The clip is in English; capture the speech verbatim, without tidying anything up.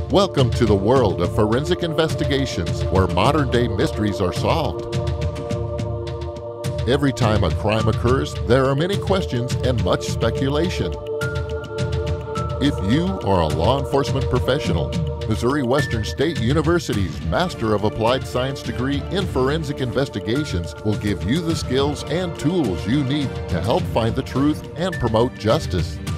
Welcome to the world of forensic investigations, where modern-day mysteries are solved. Every time a crime occurs, there are many questions and much speculation. If you are a law enforcement professional, Missouri Western State University's Master of Applied Science degree in forensic investigations will give you the skills and tools you need to help find the truth and promote justice.